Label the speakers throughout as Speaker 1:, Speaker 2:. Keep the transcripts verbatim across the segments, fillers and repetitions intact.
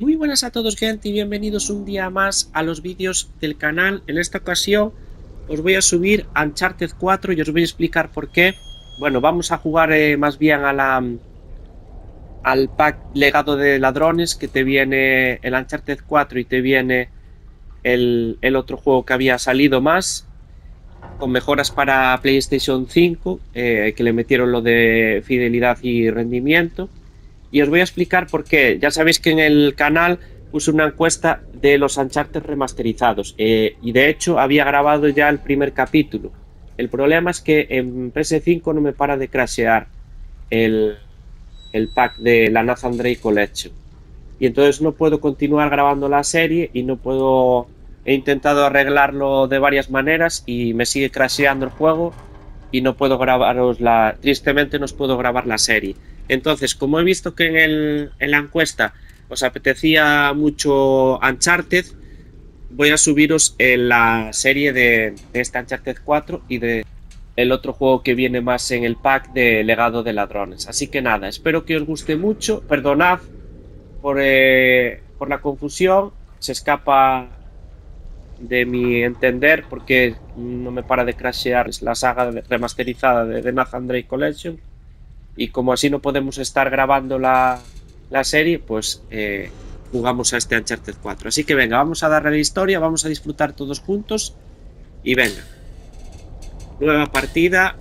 Speaker 1: Muy buenas a todos, gente, y bienvenidos un día más a los vídeos del canal. En esta ocasión os voy a subir Uncharted cuatro y os voy a explicar por qué. Bueno, vamos a jugar eh, más bien a la, al pack legado de ladrones, que te viene el Uncharted cuatro y te viene el, el otro juego que había salido más, con mejoras para PlayStation cinco, eh, que le metieron lo de fidelidad y rendimiento. Y os voy a explicar por qué. Ya sabéis que en el canal puse una encuesta de los Uncharted remasterizados. Eh, y de hecho había grabado ya el primer capítulo. El problema es que en P S cinco no me para de crashear el, el pack de la Nathan Drake Collection. Y entonces no puedo continuar grabando la serie y no puedo... He intentado arreglarlo de varias maneras y me sigue crasheando el juego y no puedo grabaros la... Tristemente no os puedo grabar la serie. Entonces, como he visto que en, el, en la encuesta os apetecía mucho Uncharted, voy a subiros en la serie de, de este Uncharted cuatro y de el otro juego que viene más en el pack de Legado de Ladrones. Así que nada, espero que os guste mucho. Perdonad por, eh, por la confusión, se escapa de mi entender porque no me para de crashear la saga remasterizada de, de Nathan Drake Collection. Y como así no podemos estar grabando la, la serie, pues eh, jugamos a este Uncharted cuatro. Así que venga, vamos a darle a la historia, vamos a disfrutar todos juntos. Y venga. Nueva partida.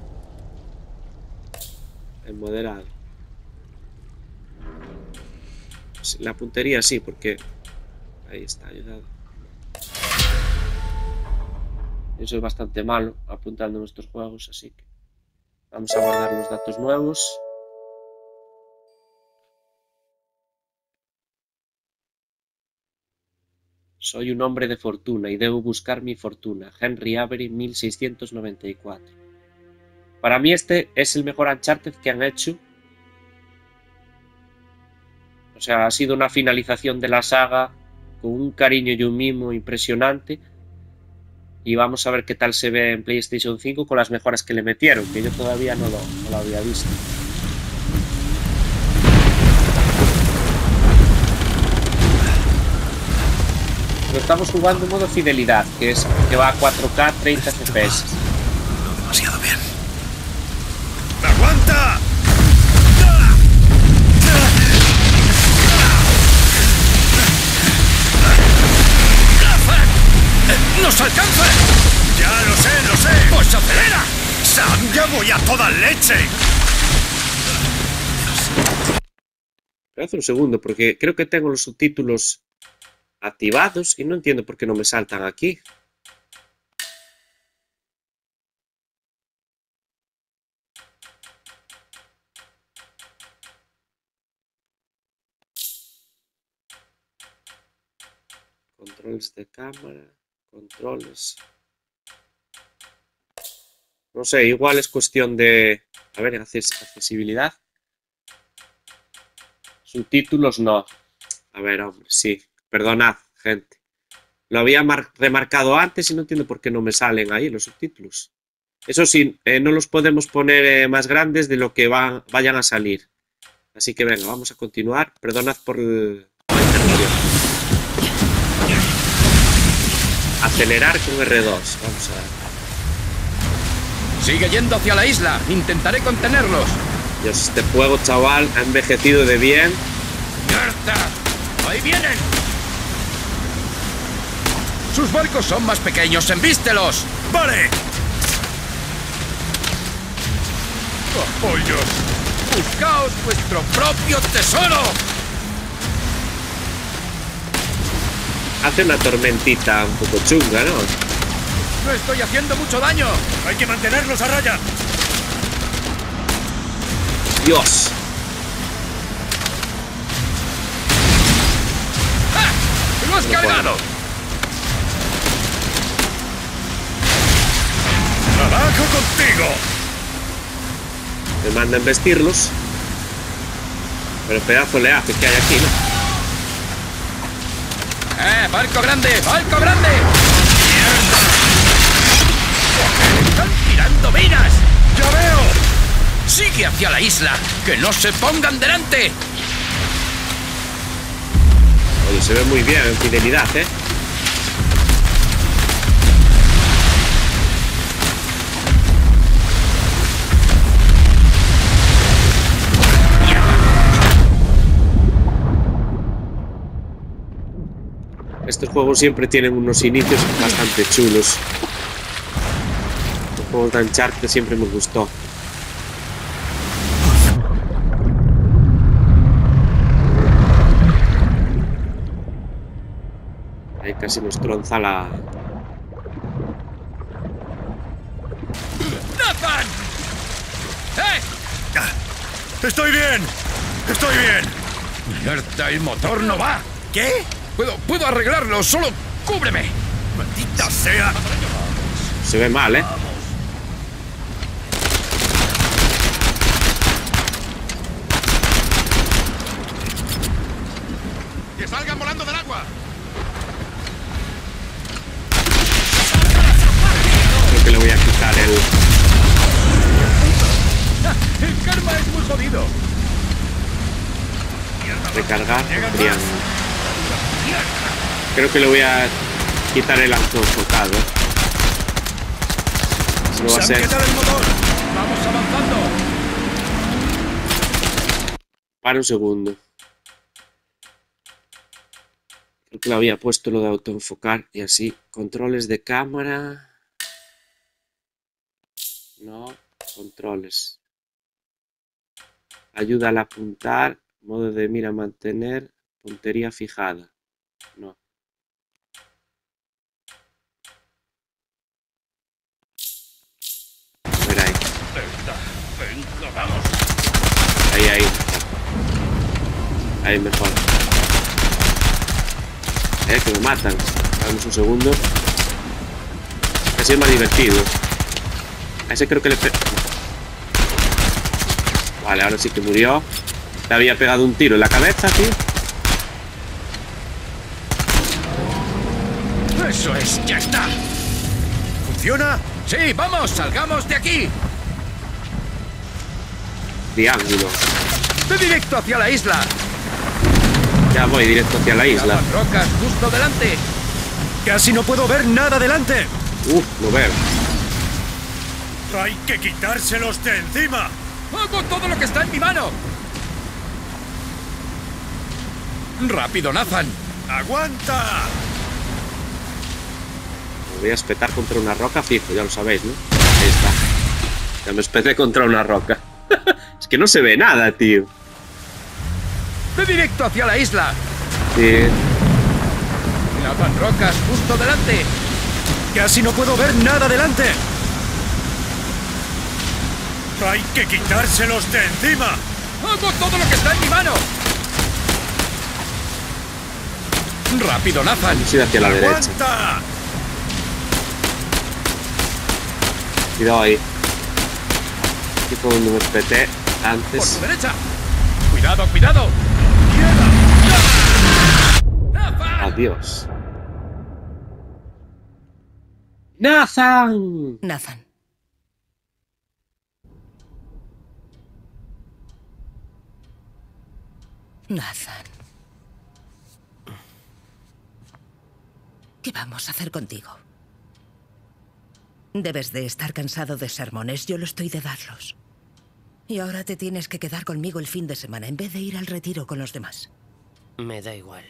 Speaker 1: En moderado. La puntería sí, porque... Ahí está, ayudado. Eso es bastante malo, apuntando nuestros juegos, así que... Vamos a guardar los datos nuevos. Soy un hombre de fortuna y debo buscar mi fortuna. Henry Avery, mil seiscientos noventa y cuatro. Para mí este es el mejor Uncharted que han hecho. O sea, ha sido una finalización de la saga con un cariño y un mimo impresionante. Y vamos a ver qué tal se ve en PlayStation cinco con las mejoras que le metieron, que yo todavía no lo, no lo había visto. Lo estamos jugando en modo fidelidad, que es que va a cuatro K, treinta F P S.
Speaker 2: No demasiado bien. ¡Aguanta! ¡Nos alcanza! ¡Ya lo sé, lo sé! ¡Pues acelera! ¡Sam, ya voy a toda leche!
Speaker 1: Espera un segundo, porque creo que tengo los subtítulos activados y no entiendo por qué no me saltan aquí. Controles de cámara, controles. No sé, igual es cuestión de... A ver, accesibilidad. Subtítulos no. A ver, hombre, sí. Perdonad, gente. Lo había remarcado antes y no entiendo por qué no me salen ahí los subtítulos. Eso sí, eh, no los podemos poner eh, más grandes de lo que van, vayan a salir. Así que venga, vamos a continuar. Perdonad por el... Acelerar con R dos. Vamos a ver.
Speaker 3: Sigue yendo hacia la isla. Intentaré contenerlos.
Speaker 1: Dios, este juego, chaval, ha envejecido de bien.
Speaker 3: ¡Mierda! ¡Ahí vienen! Sus barcos son más pequeños. ¡Embístelos!
Speaker 2: ¡Vale!
Speaker 3: ¡Apoyos! ¡Buscaos vuestro propio tesoro!
Speaker 1: Hace una tormentita un poco chunga, ¿no?
Speaker 3: ¡No estoy haciendo mucho daño!
Speaker 2: ¡Hay que mantenerlos a raya!
Speaker 1: ¡Dios!
Speaker 3: ¡Ah! ¡Lo has
Speaker 1: No
Speaker 3: cargado!
Speaker 2: ¡Abajo contigo!
Speaker 1: Me mandan vestirlos. Pero pedazo le hace que hay aquí, ¿no?
Speaker 3: ¡Eh! ¡Barco grande! ¡Barco grande! ¡Mierda! ¡Están tirando minas!
Speaker 2: ¡Ya veo!
Speaker 3: ¡Sigue hacia la isla! ¡Que no se pongan delante!
Speaker 1: Oye, se ve muy bien en fidelidad, ¿eh? Estos juegos siempre tienen unos inicios bastante chulos. Los juegos de Uncharted siempre me gustó. Ahí casi nos tronza la...
Speaker 3: ¡Nathan! ¡Eh!
Speaker 2: ¡Estoy bien! ¡Estoy bien!
Speaker 3: ¡Mierda, el motor no va!
Speaker 2: ¿Qué?
Speaker 3: Puedo, puedo arreglarlo, solo cúbreme.
Speaker 2: ¡Maldita sea!
Speaker 1: Se ve mal, ¿eh?
Speaker 3: ¡Que salgan volando del agua!
Speaker 1: Creo que le voy a quitar el...
Speaker 3: ¡El karma es muy jodido!
Speaker 1: Recargar. Bien. Creo que le voy a quitar el autoenfocado. Eso no va a ser...
Speaker 3: ¡El motor! ¡Vamos avanzando!
Speaker 1: Para un segundo. Creo que le había puesto lo de autoenfocar y así. Controles de cámara. No. Controles. Ayuda al apuntar. Modo de mira mantener. Puntería fijada. No. A ver ahí.
Speaker 3: Venga, vamos.
Speaker 1: Ahí, ahí. Ahí mejor. Eh, que me matan. Damos un segundo. Así es más divertido. A ese creo que le pe... Vale, ahora sí que murió. Le había pegado un tiro en la cabeza, tío.
Speaker 3: Eso es, ya está.
Speaker 2: ¿Funciona?
Speaker 3: Sí, vamos, salgamos de aquí.
Speaker 1: Triángulo.
Speaker 3: Ve directo hacia la isla.
Speaker 1: Ya voy directo hacia la isla.
Speaker 3: Las rocas justo delante.
Speaker 2: Casi no puedo ver nada delante.
Speaker 1: Uf, lo veo.
Speaker 2: Hay que quitárselos de encima.
Speaker 3: Hago todo lo que está en mi mano. Rápido, Nathan.
Speaker 2: ¡Aguanta!
Speaker 1: Me voy a espetar contra una roca fijo, ya lo sabéis, ¿no? Ahí está. Ya me espeté contra una roca. Es que no se ve nada, tío.
Speaker 3: Ve directo hacia la isla.
Speaker 1: Sí.
Speaker 3: Nathan, rocas justo delante.
Speaker 2: Casi no puedo ver nada delante. Hay que quitárselos de encima.
Speaker 3: Hago todo lo que está en mi mano. Rápido, Nathan.
Speaker 1: Vamos a ir hacia la derecha.
Speaker 2: ¡Aguanta!
Speaker 1: Cuidado ahí. Aquí fue donde me espeté
Speaker 3: Por
Speaker 1: antes.
Speaker 3: tu derecha. Cuidado, cuidado. ¡Nathan!
Speaker 1: Adiós. ¡Nathan!
Speaker 4: Nathan. Nathan. ¿Qué vamos a hacer contigo? Debes de estar cansado de sermones, yo lo estoy de darlos. Y ahora te tienes que quedar conmigo el fin de semana en vez de ir al retiro con los demás.
Speaker 5: Me da igual.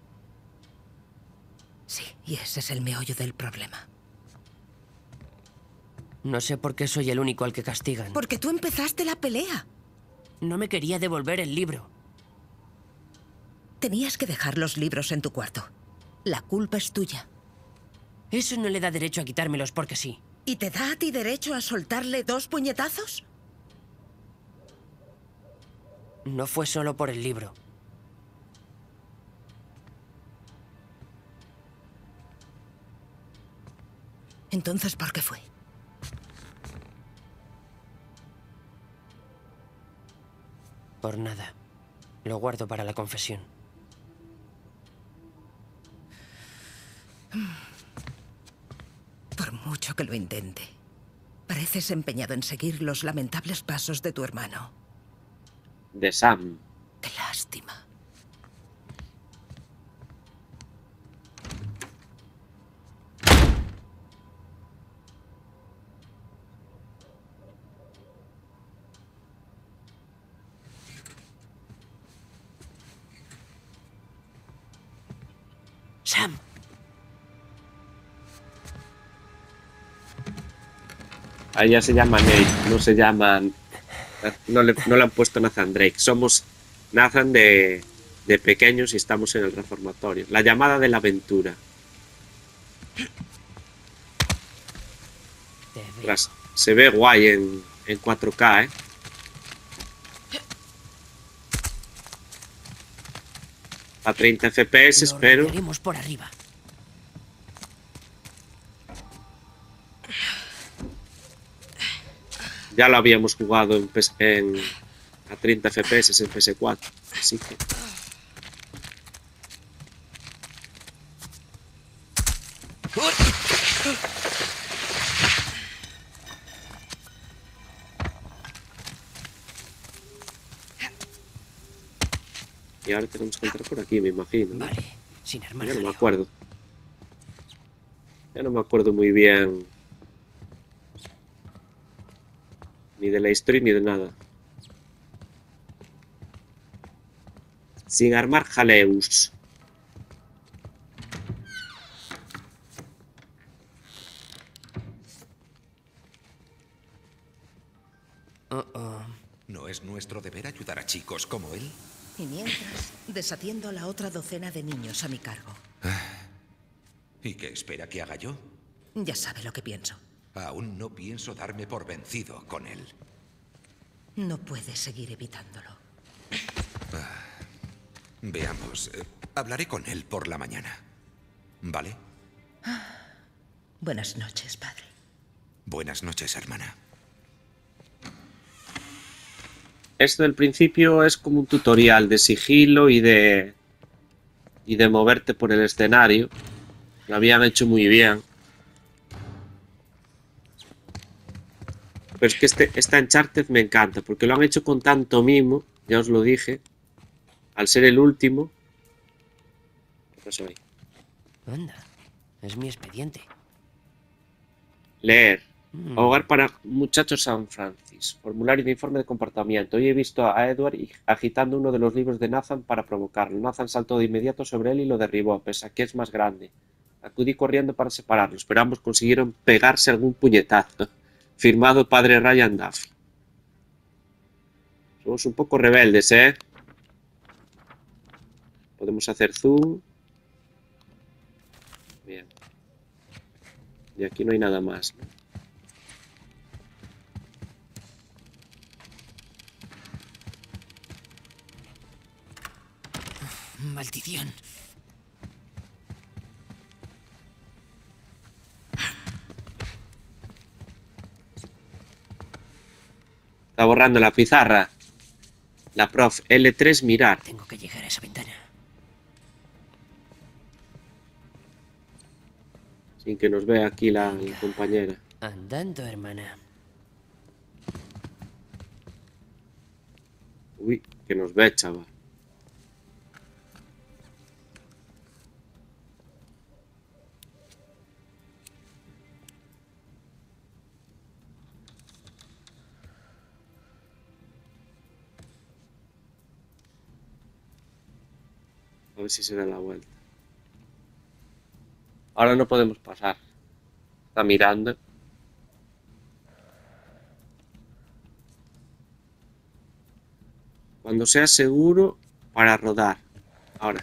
Speaker 4: Sí, y ese es el meollo del problema.
Speaker 5: No sé por qué soy el único al que castigan.
Speaker 4: Porque tú empezaste la pelea.
Speaker 5: No me quería devolver el libro.
Speaker 4: Tenías que dejar los libros en tu cuarto. La culpa es tuya.
Speaker 5: Eso no le da derecho a quitármelos porque sí.
Speaker 4: ¿Y te da a ti derecho a soltarle dos puñetazos?
Speaker 5: No fue solo por el libro.
Speaker 4: Entonces, ¿por qué fue?
Speaker 5: Por nada. Lo guardo para la confesión.
Speaker 4: Por mucho que lo intente, pareces empeñado en seguir los lamentables pasos de tu hermano.
Speaker 1: De Sam.
Speaker 4: Qué lástima.
Speaker 5: Sam.
Speaker 1: Ahí ya se llama Nate, no se llaman... No le, no le han puesto Nathan Drake. Somos Nathan de, de pequeños y estamos en el reformatorio. La llamada de la aventura. Tras, se ve guay en, en cuatro K, ¿eh? A treinta F P S, pero...
Speaker 5: por arriba.
Speaker 1: Ya lo habíamos jugado en, en a treinta F P S en P S cuatro, así que... Y ahora tenemos que entrar por aquí, me imagino, ¿no?
Speaker 5: Vale, sin armar.
Speaker 1: Ya no me
Speaker 5: jaleo.
Speaker 1: acuerdo. Ya no me acuerdo muy bien... Ni de la historia ni de nada. Sin armar jaleus.
Speaker 5: Uh -oh.
Speaker 6: ¿No es nuestro deber ayudar a chicos como él?
Speaker 4: Y mientras, desatiendo a la otra docena de niños a mi cargo.
Speaker 6: ¿Y qué espera que haga yo?
Speaker 4: Ya sabe lo que pienso.
Speaker 6: Aún no pienso darme por vencido con él.
Speaker 4: No puede seguir evitándolo.
Speaker 6: Veamos. eh, hablaré con él por la mañana. ¿Vale?
Speaker 4: Buenas noches, padre.
Speaker 6: Buenas noches, hermana.
Speaker 1: Esto del principio es como un tutorial de sigilo y de... Y de moverte por el escenario. Lo habían hecho muy bien. Pero es que este, esta Uncharted me encanta, porque lo han hecho con tanto mimo, ya os lo dije. Al ser el último... ¿Qué pasó ahí?
Speaker 5: Anda, es mi expediente.
Speaker 1: Leer.
Speaker 5: Mm.
Speaker 1: Hogar para muchachos San Francis. Formulario de informe de comportamiento. Hoy he visto a Edward agitando uno de los libros de Nathan para provocarlo. Nathan saltó de inmediato sobre él y lo derribó, pese a que es más grande. Acudí corriendo para separarlos, pero ambos consiguieron pegarse algún puñetazo. Firmado padre Ryan Duffy. Somos un poco rebeldes, ¿eh? Podemos hacer zoom. Bien. Y aquí no hay nada más, ¿no?
Speaker 5: Maldición.
Speaker 1: Está borrando la pizarra. La prof L tres mirar.
Speaker 5: Tengo que llegar a esa ventana.
Speaker 1: Sin que nos vea aquí la, la compañera.
Speaker 5: Andando, hermana.
Speaker 1: Uy, que nos ve, chaval. A ver si se da la vuelta. Ahora no podemos pasar. Está mirando. Cuando sea seguro para rodar. Ahora.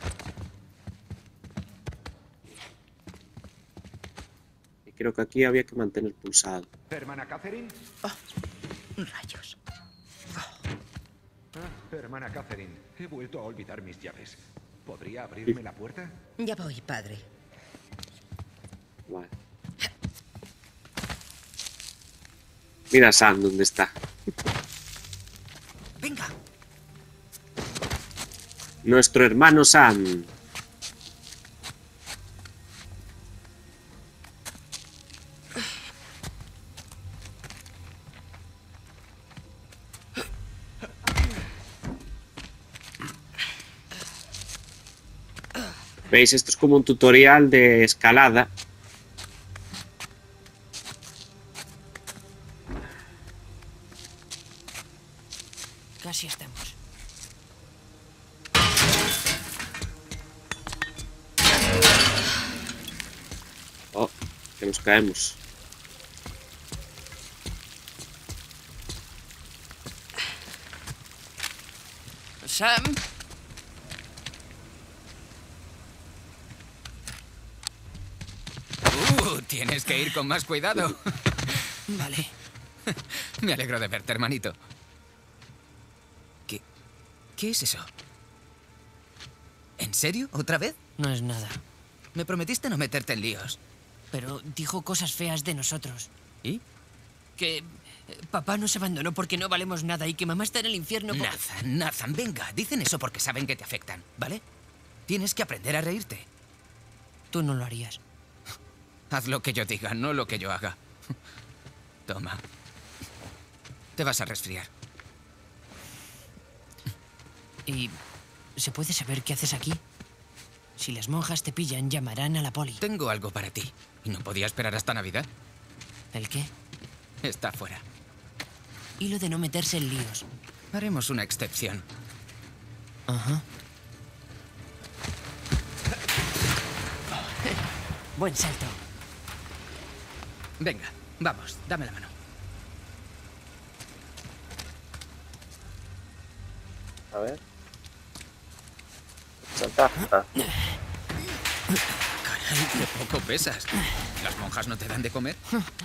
Speaker 1: Y creo que aquí había que mantener pulsado.
Speaker 6: ¿Hermana Catherine?
Speaker 4: Rayos.
Speaker 6: Ah, hermana Catherine, he vuelto a olvidar mis llaves. ¿Podría abrirme la puerta?
Speaker 4: Ya voy, padre.
Speaker 1: Vale. Mira Sam, ¿dónde está?
Speaker 4: Venga.
Speaker 1: Nuestro hermano Sam. ¿Veis? Esto es como un tutorial de escalada.
Speaker 5: Casi estamos.
Speaker 1: que nos caemos.
Speaker 3: Sam. Uh, tienes que ir con más cuidado.
Speaker 5: Vale.
Speaker 3: Me alegro de verte, hermanito. ¿Qué? ¿Qué es eso? ¿En serio? ¿Otra vez?
Speaker 5: No es nada.
Speaker 3: Me prometiste no meterte en líos.
Speaker 5: Pero dijo cosas feas de nosotros.
Speaker 3: ¿Y?
Speaker 5: Que eh, papá nos abandonó porque no valemos nada y que mamá está en el infierno por...
Speaker 3: Nathan, Nathan, venga. Dicen eso porque saben que te afectan, ¿vale? Tienes que aprender a reírte.
Speaker 5: Tú no lo harías.
Speaker 3: Haz lo que yo diga, no lo que yo haga. Toma. Te vas a resfriar.
Speaker 5: ¿Y se puede saber qué haces aquí? Si las monjas te pillan, llamarán a la poli.
Speaker 3: Tengo algo para ti. ¿Y no podía esperar hasta Navidad?
Speaker 5: ¿El qué?
Speaker 3: Está fuera.
Speaker 5: Y lo de no meterse en líos.
Speaker 3: Haremos una excepción.
Speaker 5: Ajá. Buen salto.
Speaker 3: Venga, vamos, dame la mano.
Speaker 1: A ver. Salta. Ah.
Speaker 3: Caray, qué poco pesas. ¿Las monjas no te dan de comer?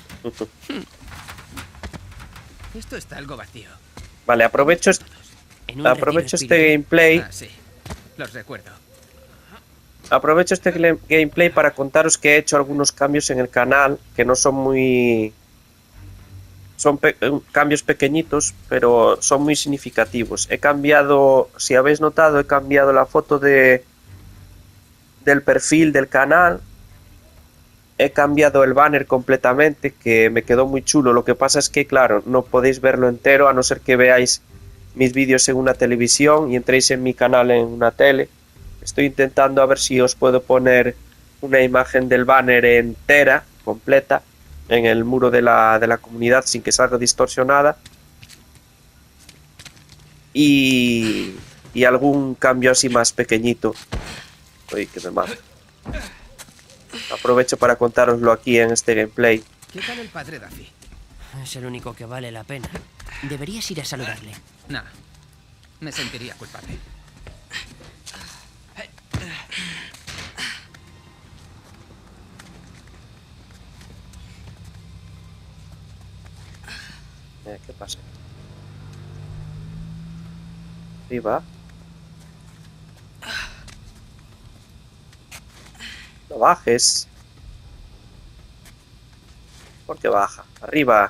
Speaker 3: Esto está algo vacío.
Speaker 1: Vale, aprovecho, est-
Speaker 5: En un
Speaker 1: aprovecho
Speaker 5: retiro
Speaker 1: este gameplay.
Speaker 3: Ah, sí. Los recuerdo.
Speaker 1: Aprovecho este gle- gameplay para contaros que he hecho algunos cambios en el canal que no son muy... Son pe- eh, cambios pequeñitos, pero son muy significativos. He cambiado, si habéis notado, he cambiado la foto de del perfil del canal. He cambiado el banner completamente, que me quedó muy chulo. Lo que pasa es que, claro, no podéis verlo entero, a no ser que veáis mis vídeos en una televisión y entréis en mi canal en una tele. Estoy intentando a ver si os puedo poner una imagen del banner entera, completa, en el muro de la, de la comunidad sin que salga distorsionada. Y, y algún cambio así más pequeñito. Uy, que me mato. Aprovecho para contároslo aquí en este gameplay.
Speaker 3: ¿Qué tal el padre Daffy?
Speaker 5: Es el único que vale la pena. Deberías ir a saludarle.
Speaker 3: Nah, me sentiría culpable.
Speaker 1: Eh, ¿Qué pasa? Arriba. No bajes. ¿Por qué baja? Arriba.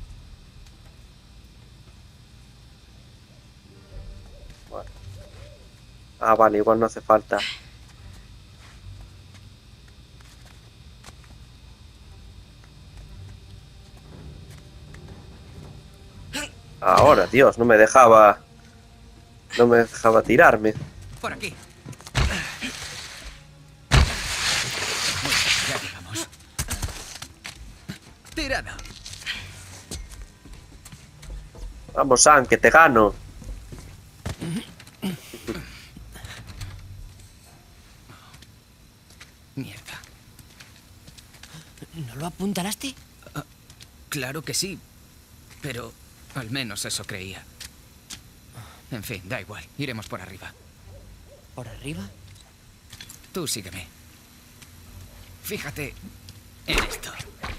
Speaker 1: Bueno. Ah, vale, igual no hace falta. Ahora, Dios, no me dejaba... No me dejaba tirarme.
Speaker 3: Por aquí. Muy bien, ya llegamos. Tirado.
Speaker 1: Vamos, Sam, que te gano.
Speaker 3: Mierda.
Speaker 5: ¿No lo apuntalaste?
Speaker 3: Claro que sí, pero al menos eso creía. En fin, da igual, iremos por arriba.
Speaker 5: ¿Por arriba?
Speaker 3: Tú sígueme. Fíjate en esto.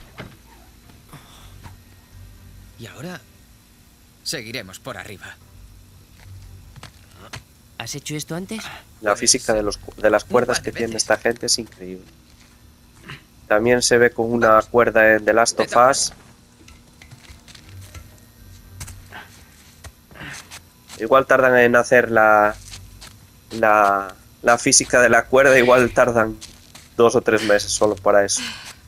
Speaker 3: Y ahora seguiremos por arriba.
Speaker 5: ¿Has hecho esto antes?
Speaker 1: La
Speaker 3: Pues,
Speaker 1: física de, los, cu- de las
Speaker 3: un
Speaker 1: cuerdas
Speaker 3: par
Speaker 1: que
Speaker 3: de
Speaker 1: tiene
Speaker 3: veces.
Speaker 1: esta gente es increíble. También se ve con una cuerda en The Last of Us. Igual tardan en hacer la, la, la física de la cuerda, igual tardan dos o tres meses solo para eso.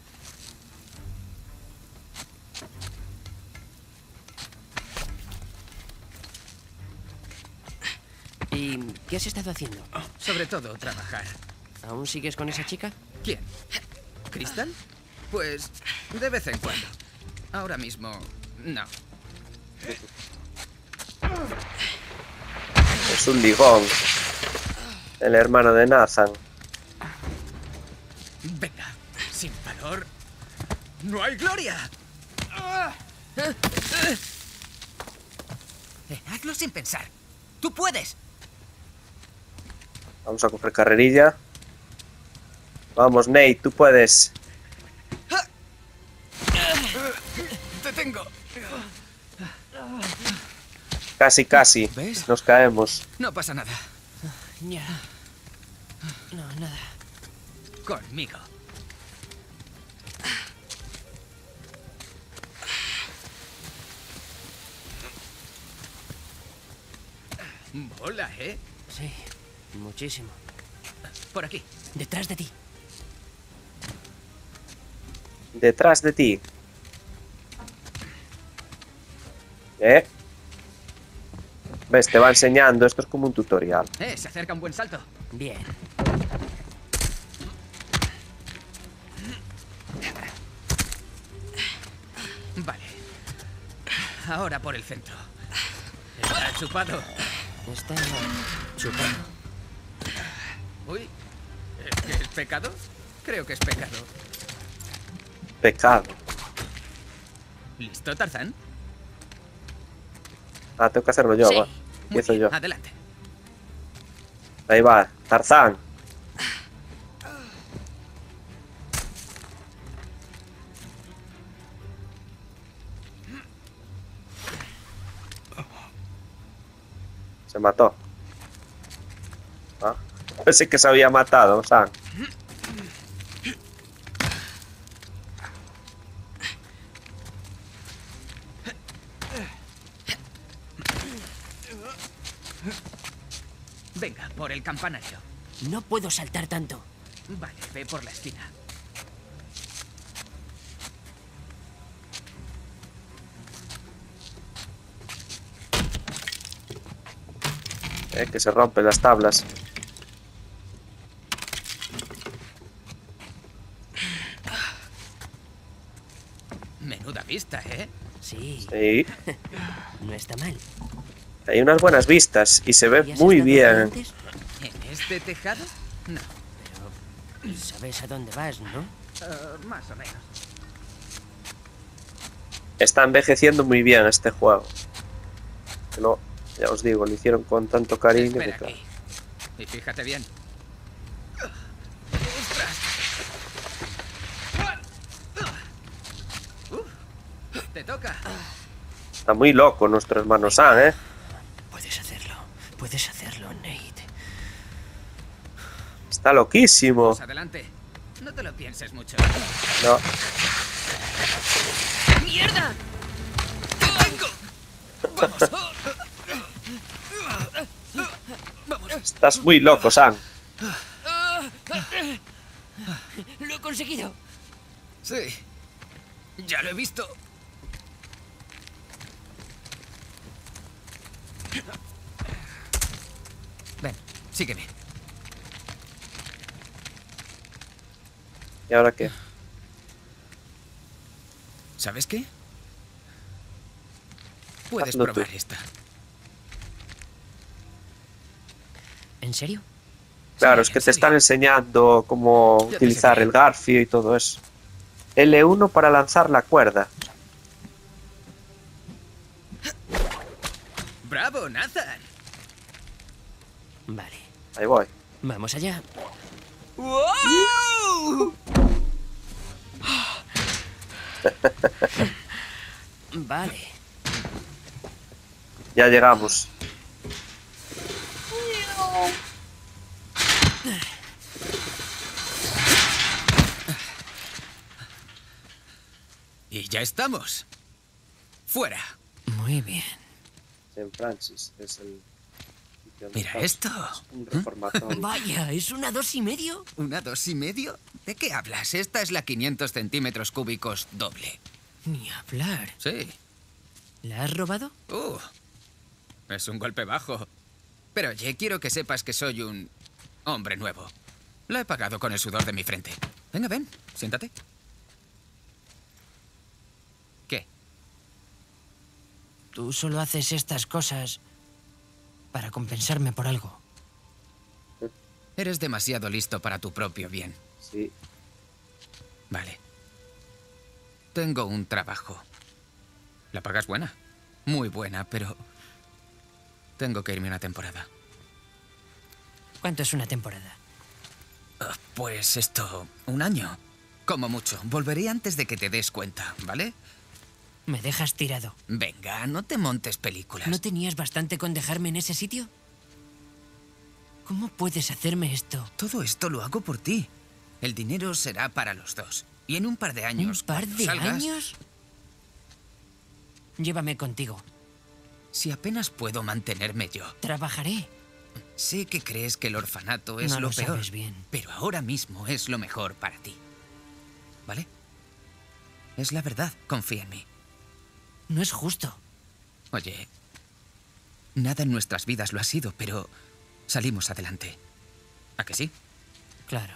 Speaker 5: ¿Y qué has estado haciendo?
Speaker 3: Sobre todo trabajar.
Speaker 5: ¿Aún sigues con esa chica?
Speaker 3: ¿Quién? ¿Crystal? Pues de vez en cuando. Ahora mismo, no.
Speaker 1: Es un ligón. El hermano de Nathan.
Speaker 3: Venga, sin valor. ¡No hay gloria! Eh, hazlo sin pensar. ¡Tú puedes!
Speaker 1: Vamos a coger carrerilla. Vamos, Nate, tú puedes.
Speaker 3: ¡Te tengo!
Speaker 1: Casi, casi.
Speaker 3: ¿Ves?
Speaker 1: Nos caemos.
Speaker 3: No pasa nada.
Speaker 5: Ya. No, nada.
Speaker 3: Conmigo. Mola, ¿eh?
Speaker 5: Sí, muchísimo.
Speaker 3: Por aquí.
Speaker 5: Detrás de ti.
Speaker 1: Detrás de ti. ¿Eh? ¿Ves? Te va enseñando. Esto es como un tutorial.
Speaker 3: Eh, se acerca un buen salto.
Speaker 5: Bien.
Speaker 3: Vale. Ahora por el centro. Está chupado.
Speaker 5: Está chupado.
Speaker 3: Uy. ¿Es que es pecado? Creo que es pecado.
Speaker 1: Pecado.
Speaker 3: ¿Listo, Tarzán?
Speaker 1: Ah, tengo que hacerlo yo.
Speaker 5: Sí.
Speaker 1: Va.
Speaker 3: Muy
Speaker 1: Empiezo
Speaker 3: bien,
Speaker 1: yo.
Speaker 3: adelante.
Speaker 1: Ahí va. Tarzán. Se mató. Ah, pensé que se había matado, o sea.
Speaker 3: Venga, por el campanario.
Speaker 5: No puedo saltar tanto.
Speaker 3: Vale, ve por la esquina.
Speaker 1: Eh, que se rompen las tablas.
Speaker 3: Menuda vista, ¿eh?
Speaker 5: Sí,
Speaker 1: Sí.
Speaker 5: no está mal.
Speaker 1: Hay unas buenas vistas y se ve
Speaker 5: ¿Y has
Speaker 1: muy
Speaker 5: estado
Speaker 1: bien.
Speaker 5: antes?
Speaker 3: ¿En este tejado? No.
Speaker 5: Pero sabes a dónde vas, ¿no?
Speaker 3: Eh, más o menos.
Speaker 1: Está envejeciendo muy bien este juego. Que no, ya os digo, lo hicieron con tanto cariño que
Speaker 3: Espera
Speaker 1: claro.
Speaker 3: aquí. Y fíjate bien. ¡Ostras! Te toca.
Speaker 1: Está muy loco nuestro hermano Sam, ¿eh?
Speaker 5: Puedes hacerlo. Puedes hacerlo, Nate.
Speaker 1: Está loquísimo.
Speaker 3: Pues adelante. No te lo pienses mucho.
Speaker 1: No,
Speaker 3: ¡Mierda! ¡Te tengo! ¡Vamos! ¡Vamos!
Speaker 1: estás muy loco, Sam.
Speaker 5: ¡Lo he conseguido!
Speaker 3: Sí. Ya lo he visto. Ven, sígueme.
Speaker 1: ¿Y ahora qué?
Speaker 3: ¿Sabes qué? Puedes
Speaker 1: Hazlo tú.
Speaker 3: probar esta.
Speaker 5: ¿En serio?
Speaker 1: Claro,
Speaker 3: Sí,
Speaker 1: es que
Speaker 3: en
Speaker 1: te
Speaker 3: serio.
Speaker 1: están enseñando cómo
Speaker 3: te
Speaker 1: utilizar
Speaker 3: seguiré.
Speaker 1: el garfio y todo eso. L uno para lanzar la cuerda.
Speaker 3: ¡Bravo, Nathan!
Speaker 5: Vale.
Speaker 1: Ahí voy.
Speaker 5: Vamos allá.
Speaker 3: ¡Wow!
Speaker 5: Vale.
Speaker 1: Ya llegamos.
Speaker 3: Y ya estamos. Fuera.
Speaker 5: Muy bien.
Speaker 1: Saint Francis es el...
Speaker 3: Mira esto.
Speaker 1: Un reformatorio.
Speaker 5: Vaya, ¿es una dos y medio?
Speaker 3: ¿Una dos y medio? ¿De qué hablas? Esta es la quinientos centímetros cúbicos doble.
Speaker 5: Ni hablar.
Speaker 3: Sí.
Speaker 5: ¿La has robado?
Speaker 3: Uh, es un golpe bajo. Pero oye, quiero que sepas que soy un hombre nuevo. La he pagado con el sudor de mi frente. Venga, ven, siéntate. ¿Qué?
Speaker 5: Tú solo haces estas cosas para compensarme por algo.
Speaker 3: Eres demasiado listo para tu propio bien.
Speaker 1: Sí.
Speaker 3: Vale. Tengo un trabajo. La paga es buena. Muy buena, pero... tengo que irme una temporada.
Speaker 5: ¿Cuánto es una temporada?
Speaker 3: Uh, pues esto... un año. Como mucho. Volveré antes de que te des cuenta, ¿vale?
Speaker 5: Me dejas tirado.
Speaker 3: Venga, no te montes películas.
Speaker 5: ¿No tenías bastante con dejarme en ese sitio? ¿Cómo puedes hacerme esto?
Speaker 3: Todo esto lo hago por ti. El dinero será para los dos. Y en un par de años...
Speaker 5: ¿Un par
Speaker 3: cuando
Speaker 5: de
Speaker 3: salgas,
Speaker 5: años? Llévame contigo.
Speaker 3: Si apenas puedo mantenerme yo.
Speaker 5: Trabajaré.
Speaker 3: Sé que crees que el orfanato es
Speaker 5: No
Speaker 3: lo,
Speaker 5: lo
Speaker 3: peor,
Speaker 5: sabes bien.
Speaker 3: pero ahora mismo es lo mejor para ti. ¿Vale? Es la verdad, confía en mí.
Speaker 5: No es justo.
Speaker 3: Oye, nada en nuestras vidas lo ha sido, pero salimos adelante. ¿A que sí?
Speaker 5: Claro.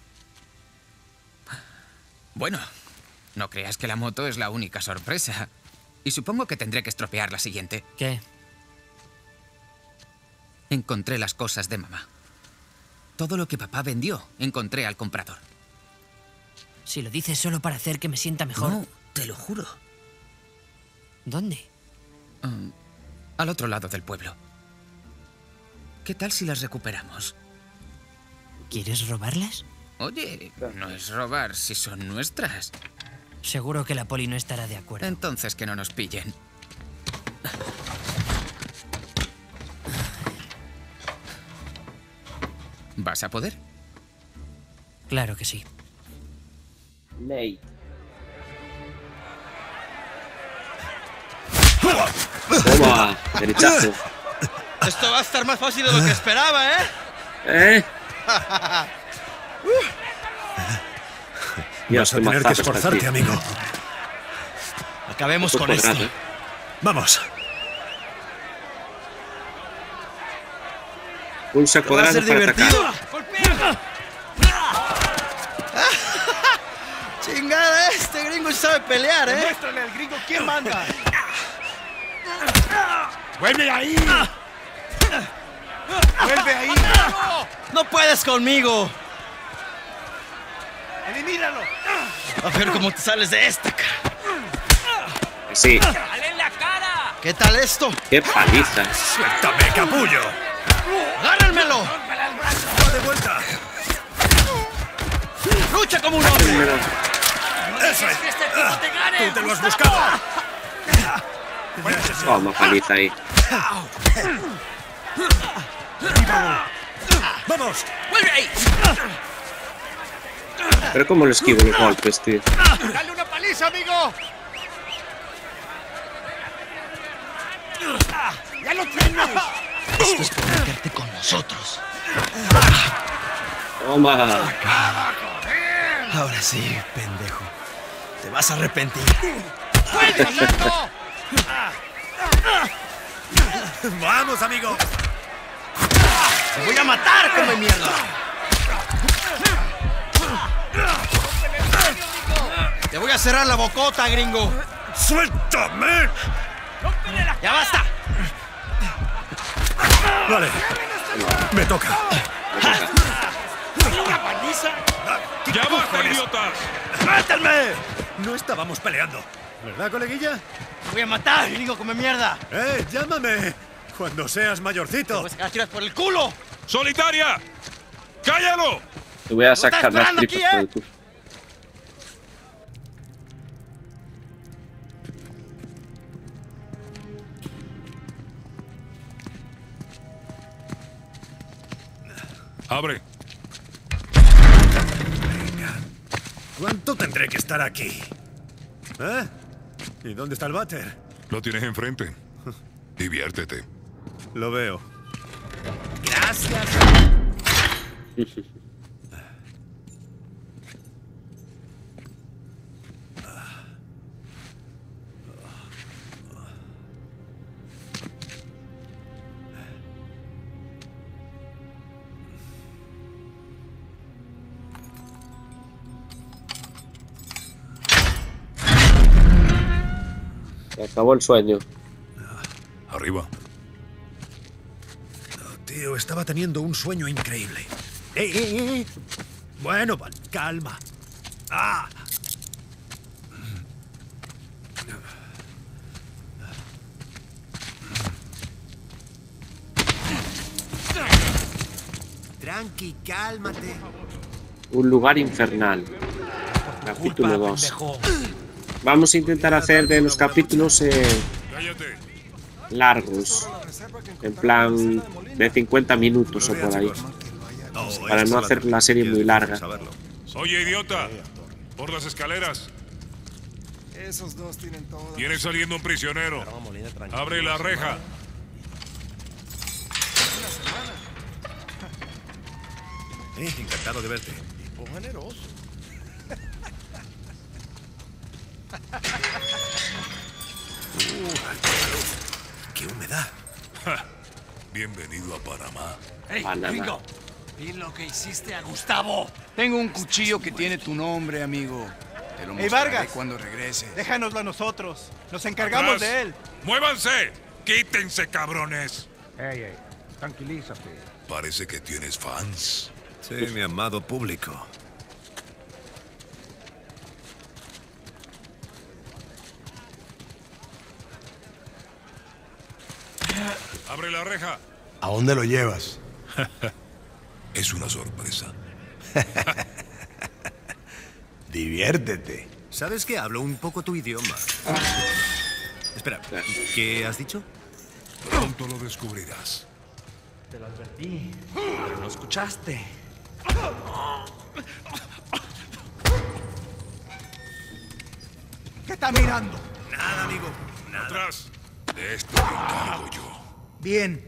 Speaker 3: Bueno, no creas que la moto es la única sorpresa. Y supongo que tendré que estropear la siguiente.
Speaker 5: ¿Qué?
Speaker 3: Encontré las cosas de mamá. Todo lo que papá vendió, encontré al comprador.
Speaker 5: Si lo dices solo para hacer que me sienta mejor.
Speaker 3: No, te lo juro.
Speaker 5: ¿Dónde?
Speaker 3: Um, al otro lado del pueblo. ¿Qué tal si las recuperamos?
Speaker 5: ¿Quieres robarlas?
Speaker 3: Oye, no es robar si son nuestras.
Speaker 5: Seguro que la poli no estará de acuerdo.
Speaker 3: Entonces que no nos pillen. ¿Vas a poder?
Speaker 5: Claro que sí.
Speaker 1: Nate. Toma, derechazo.
Speaker 7: Esto va a estar más fácil de lo que esperaba, ¿eh?
Speaker 1: ¿Eh?
Speaker 2: Vas a tener que esforzarte, amigo.
Speaker 7: Acabemos
Speaker 1: Esto
Speaker 7: con
Speaker 1: es
Speaker 7: esto.
Speaker 1: grande.
Speaker 2: Vamos.
Speaker 1: Pulsa
Speaker 7: Va a
Speaker 1: cuadrado
Speaker 7: ser
Speaker 1: para
Speaker 7: divertido.
Speaker 1: atacar.
Speaker 7: Chingada, este gringo sabe pelear, ¿eh?
Speaker 2: Muéstrale al gringo quién manda. ¡Vuelve ahí! ¡Vuelve ahí!
Speaker 7: No puedes conmigo.
Speaker 2: ¡Elimínalo!
Speaker 7: A ver cómo te sales de esta, cara.
Speaker 1: Sí,
Speaker 7: ¿Qué tal esto?
Speaker 1: qué paliza.
Speaker 2: ¡Suéltame, capullo!
Speaker 7: ¡Agárrenmelo!
Speaker 2: ¡Va de vuelta!
Speaker 7: ¡Lucha como un hombre!
Speaker 2: ¡Eso es! Ah, ¡Tú te lo has buscado!
Speaker 1: Toma, paliza ahí.
Speaker 2: ¡Vamos!
Speaker 7: ¡Vuelve ahí!
Speaker 1: Pero cómo lo esquivo los golpes, tío.
Speaker 2: ¡Dale una paliza, amigo! ¡Ya lo tienes!
Speaker 7: Esto es por meterte con nosotros.
Speaker 1: Toma.
Speaker 7: Ahora sí, pendejo. Te vas a arrepentir.
Speaker 2: ¡Vamos, amigo!
Speaker 7: ¡Te voy a matar, come mierda! ¡Te voy a cerrar la bocota, gringo!
Speaker 2: ¡Suéltame!
Speaker 7: ¡Ya basta!
Speaker 2: Vale. Me toca.
Speaker 8: ¡Ya basta, idiota!
Speaker 2: ¡Mátenme! No estábamos peleando. ¿Verdad, coleguilla?
Speaker 7: ¡Te voy a matar, gringo, come mierda!
Speaker 2: ¡Eh, llámame! Cuando seas mayorcito.
Speaker 7: ¡Te voy a sacar las tiras por el culo!
Speaker 8: ¡Solitaria! ¡Cállalo!
Speaker 1: Te voy a sacar las
Speaker 7: esperando
Speaker 1: tripas
Speaker 7: aquí,
Speaker 1: por
Speaker 7: ¿eh?
Speaker 1: el culo.
Speaker 8: Abre.
Speaker 2: ¿Cuánto tendré que estar aquí? ¿Eh? ¿Y dónde está el váter?
Speaker 8: Lo tienes enfrente. Diviértete.
Speaker 2: Lo veo.
Speaker 7: ¡Gracias!
Speaker 1: Se acabó el sueño.
Speaker 8: Arriba.
Speaker 2: Oh, tío, estaba teniendo un sueño increíble. ¡Eh, eh, eh! Bueno, vale, calma. ¡Ah!
Speaker 7: tranqui, cálmate.
Speaker 1: Un lugar infernal. Capítulo dos. Vamos a intentar hacer de los capítulos eh,
Speaker 8: Cállate.
Speaker 1: largos. En plan de cincuenta minutos o por ahí. Para no hacer la serie muy larga.
Speaker 8: Oye, idiota. Por las escaleras.
Speaker 9: Esos dos tienen todo.
Speaker 8: Viene saliendo un prisionero. Abre la reja.
Speaker 7: Eh, encantado de verte.
Speaker 9: Tipo generoso.
Speaker 7: Uh, ¡Qué humedad!
Speaker 8: Ja. Bienvenido a Panamá.
Speaker 9: ¡Ey,
Speaker 1: Panamá.
Speaker 9: gringo! Vi lo que hiciste a Gustavo. Tengo un cuchillo que tiene tu nombre, amigo. Te lo
Speaker 10: ¡Ey,
Speaker 9: mostraré
Speaker 10: Vargas!
Speaker 9: cuando regrese.
Speaker 10: Déjanoslo a nosotros. Nos encargamos
Speaker 8: Atrás.
Speaker 10: de él.
Speaker 8: ¡Muévanse! ¡Quítense, cabrones!
Speaker 6: Ey, ey, tranquilízate.
Speaker 8: Parece que tienes fans.
Speaker 7: Sí, mi amado público.
Speaker 8: Abre la reja.
Speaker 11: ¿A dónde lo llevas?
Speaker 8: Es una sorpresa.
Speaker 11: Diviértete.
Speaker 7: ¿Sabes que hablo un poco tu idioma? Espera, ¿qué has dicho?
Speaker 8: Pronto lo descubrirás.
Speaker 10: Te lo advertí, pero no escuchaste. ¿Qué está mirando?
Speaker 7: Nada, amigo. Nada.
Speaker 8: Atrás. De esto me encargo yo.
Speaker 10: Bien.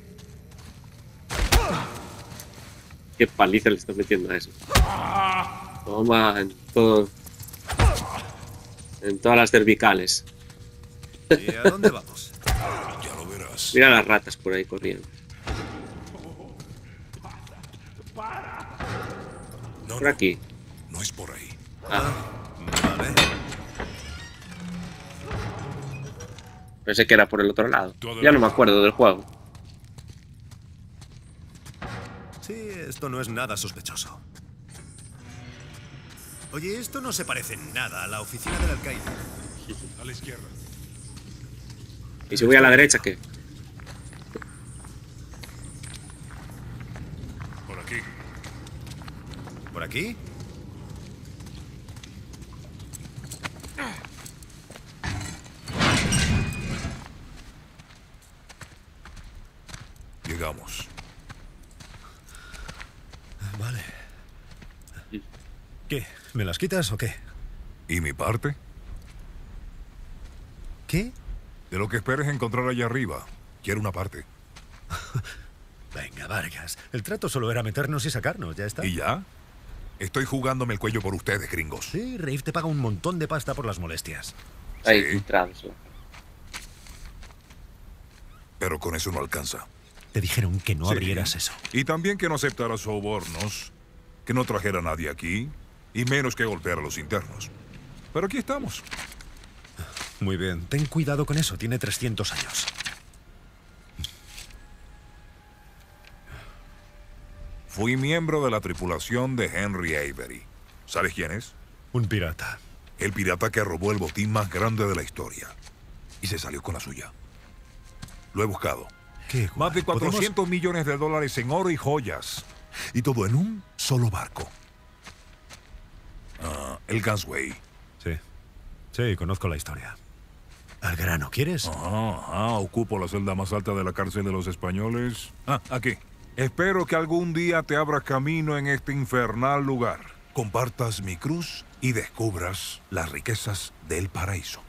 Speaker 1: Qué paliza le está metiendo a eso. Toma en todo. En todas las cervicales.
Speaker 7: ¿Y a dónde vamos?
Speaker 8: Ya lo verás.
Speaker 1: Mira las ratas por ahí corriendo.
Speaker 8: No,
Speaker 1: Por
Speaker 8: no,
Speaker 1: aquí.
Speaker 8: no es por ahí.
Speaker 1: Ah,
Speaker 7: Vale.
Speaker 1: pensé que era por el otro lado.
Speaker 8: Todo
Speaker 1: Ya no
Speaker 8: el-
Speaker 1: me acuerdo del juego.
Speaker 7: Sí, esto no es nada sospechoso. Oye, esto no se parece en nada a la oficina del alcaide.
Speaker 8: A la izquierda.
Speaker 1: Y si voy a la derecha, ¿qué?
Speaker 8: Por aquí.
Speaker 7: ¿Por aquí?
Speaker 8: Llegamos.
Speaker 7: Vale. ¿Qué? ¿Me las quitas o qué?
Speaker 8: ¿Y mi parte?
Speaker 7: ¿Qué?
Speaker 8: De lo que esperes encontrar allá arriba. Quiero una parte.
Speaker 7: Venga, Vargas. El trato solo era meternos y sacarnos, ya está.
Speaker 8: ¿Y ya? Estoy jugándome el cuello por ustedes, gringos.
Speaker 7: Sí, Rafe te paga un montón de pasta por las molestias.
Speaker 1: Ahí,
Speaker 8: Sí.
Speaker 1: filtrados.
Speaker 8: Pero con eso no alcanza.
Speaker 7: Te dijeron que no
Speaker 8: Sí.
Speaker 7: abrieras eso.
Speaker 8: Y también que no aceptara sobornos, que no trajera a nadie aquí, y menos que golpear a los internos. Pero aquí estamos.
Speaker 7: Muy bien. Ten cuidado con eso. Tiene trescientos años.
Speaker 8: Fui miembro de la tripulación de Henry Avery. ¿Sabes quién es?
Speaker 7: Un pirata.
Speaker 8: El pirata que robó el botín más grande de la historia. Y se salió con la suya. Lo he buscado.
Speaker 7: ¿Qué?
Speaker 8: Más de
Speaker 7: ¿Podemos?
Speaker 8: cuatrocientos millones de dólares en oro y joyas. Y todo en un solo barco. Ah, el Gunsway.
Speaker 7: Sí. Sí, conozco la historia. Al grano, ¿quieres?
Speaker 8: Ajá, ajá, ocupo la celda más alta de la cárcel de los españoles. Ah, aquí. Espero que algún día te abras camino en este infernal lugar. Compartas mi cruz y descubras las riquezas del paraíso.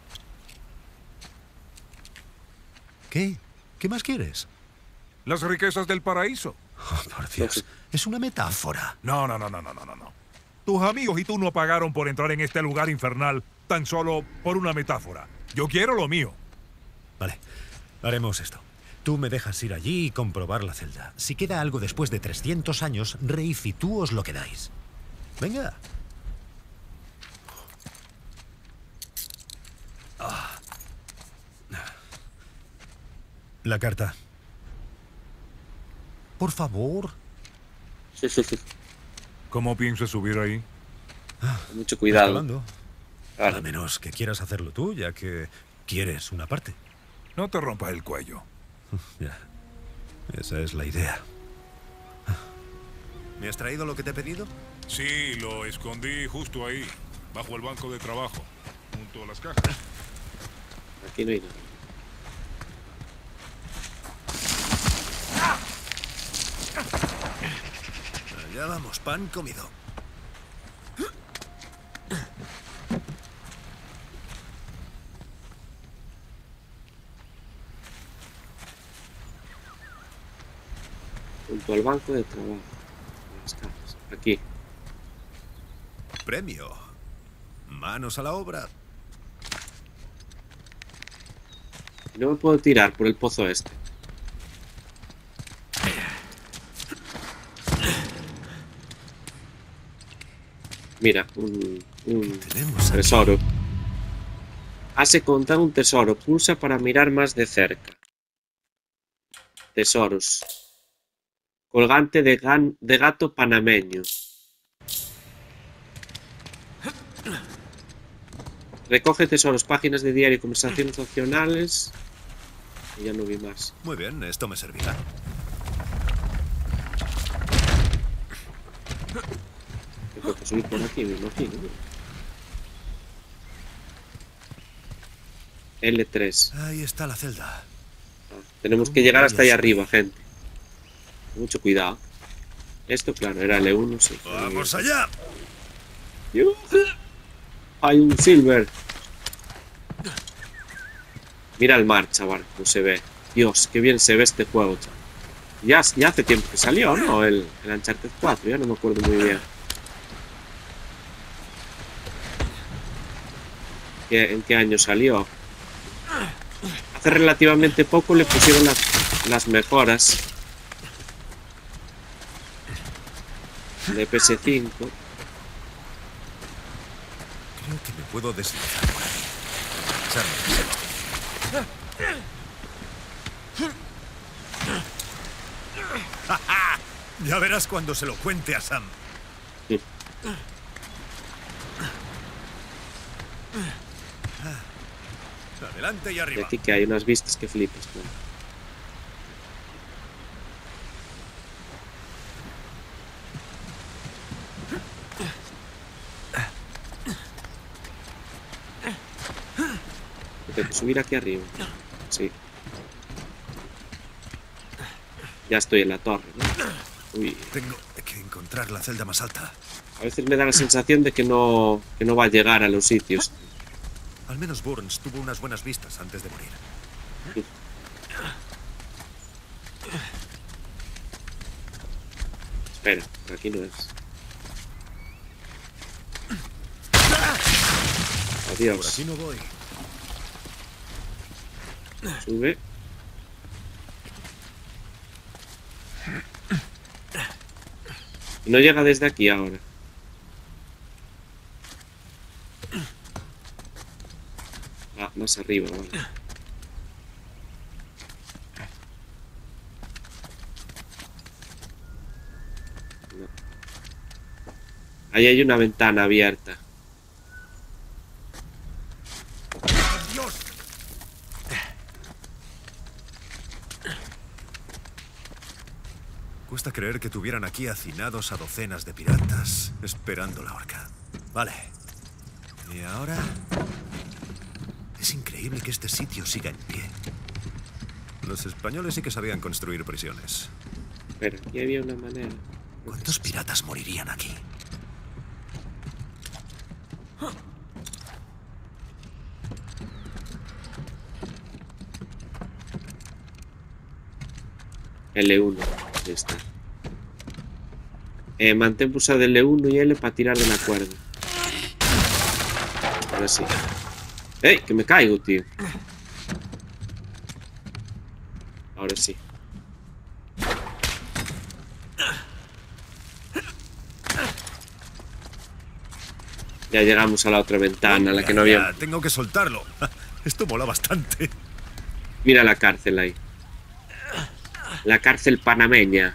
Speaker 7: ¿Qué? ¿Qué más quieres?
Speaker 8: Las riquezas del paraíso.
Speaker 7: Oh, por Dios. Es una metáfora.
Speaker 8: No, no, no, no, no, no, no. Tus amigos y tú no pagaron por entrar en este lugar infernal tan solo por una metáfora. Yo quiero lo mío.
Speaker 7: Vale. Haremos esto. Tú me dejas ir allí y comprobar la celda. Si queda algo después de trescientos años, Rafe y tú os lo quedáis. Venga. Ah. La carta. Por favor.
Speaker 8: ¿Cómo piensas subir ahí?
Speaker 1: Mucho cuidado.
Speaker 7: Escalando.
Speaker 1: Claro.
Speaker 7: A menos que quieras hacerlo tú, ya que quieres una parte.
Speaker 8: No te rompas el cuello.
Speaker 7: Ya. Esa es la idea. ¿Me has traído lo que te he pedido?
Speaker 8: Sí, lo escondí justo ahí, bajo el banco de trabajo, junto a las cajas.
Speaker 1: Aquí no hay nada.
Speaker 7: Allá vamos, pan comido.
Speaker 1: Junto al banco de trabajo. Las cajas. Aquí.
Speaker 7: Premio. Manos a la obra.
Speaker 1: No me puedo tirar por el pozo este. Mira, un, un tesoro. Hace contar un tesoro. Pulsa para mirar más de cerca. Tesoros. Colgante de, gan, de gato panameño. Recoge tesoros, páginas de diario, conversaciones opcionales. Y ya no vi más.
Speaker 7: Muy bien, esto me servirá.
Speaker 1: Tengo que subir por aquí, me imagino. L tres.
Speaker 7: Ahí está la celda.
Speaker 1: Ah, tenemos que llegar hasta ahí arriba, gente. Mucho cuidado. Esto, claro, era L uno. Sí.
Speaker 7: ¡Vamos allá!
Speaker 1: Hay un silver. Mira el mar, chaval, cómo se ve. Dios, qué bien se ve este juego, chaval. Ya, ya hace tiempo que salió, ¿no? El, el Uncharted cuatro, ya no me acuerdo muy bien. ¿Qué, ¿En qué año salió? Hace relativamente poco le pusieron las, las mejoras de P S cinco.
Speaker 7: Creo que me puedo deslizar por ahí. Ya verás cuando se lo cuente a Sam.
Speaker 1: Sí.
Speaker 7: Adelante y arriba.
Speaker 1: Y aquí que hay unas vistas que flipas, ¿no? Tengo que subir aquí arriba. Sí. Ya estoy en la torre, ¿no? Uy.
Speaker 7: Tengo que encontrar la celda más alta.
Speaker 1: A veces me da la sensación de que no, que no va a llegar a los sitios.
Speaker 7: Al menos Burns tuvo unas buenas vistas antes de morir.
Speaker 1: Sí. Espera, por aquí no es. Adiós.
Speaker 7: Por aquí no voy.
Speaker 1: Sube. Y no llega desde aquí ahora. Ah, más arriba, vale. No. Ahí hay una ventana abierta.
Speaker 7: ¡Dios! Cuesta creer que tuvieran aquí hacinados a docenas de piratas, esperando la horca. Vale. Y ahora... Es increíble que este sitio siga en pie. Los españoles sí que sabían construir prisiones.
Speaker 1: Pero aquí había una manera.
Speaker 7: ¿Cuántos piratas morirían aquí?
Speaker 1: L uno. Ya está. Eh, mantén pulsado L uno y L para tirar de la cuerda. Ahora sí. ¡Ey! Que me caigo, tío. Ahora sí. Ya llegamos a la otra ventana, a la que no había...
Speaker 7: Tengo que soltarlo. Esto mola bastante.
Speaker 1: Mira la cárcel ahí. La cárcel panameña.